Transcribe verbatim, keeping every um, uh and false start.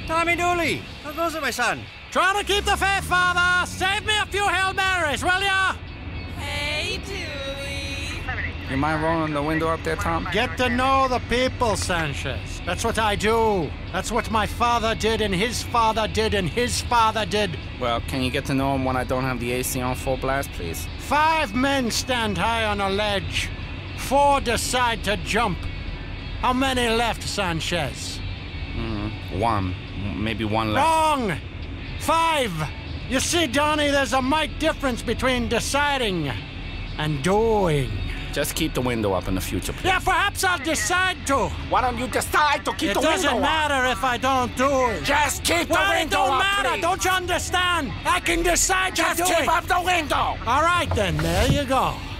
Tommy Dooley, how goes it, my son? Trying to keep the faith, Father. Save me a few Hail Marys, will ya? Hey, Dooley. You mind rolling the window up there, Tom? Get to know the people, Sanchez. That's what I do. That's what my father did, and his father did, and his father did. Well, can you get to know him when I don't have the A C on full blast, please? Five men stand high on a ledge. Four decide to jump. How many left, Sanchez? Mm, one. Maybe one left. Wrong! Five! You see, Donnie, there's a mighty difference between deciding and doing. Just keep the window up in the future, please. Yeah, perhaps I'll decide to. Why don't you decide to keep It the window up? It doesn't matter if I don't do it. Just keep well, the window up, Well, it don't up, matter. please. Don't you understand? I can decide Just to do keep it. up the window. All right, then. There you go.